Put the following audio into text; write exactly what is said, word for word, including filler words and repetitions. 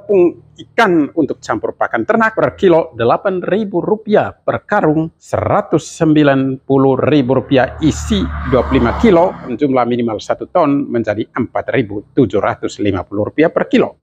tepung ikan untuk campur pakan ternak per kilo delapan ribu rupiah, per karung seratus sembilan puluh ribu rupiah, isi dua puluh lima kilo, jumlah minimal satu ton menjadi empat ribu tujuh ratus lima puluh rupiah per kilo.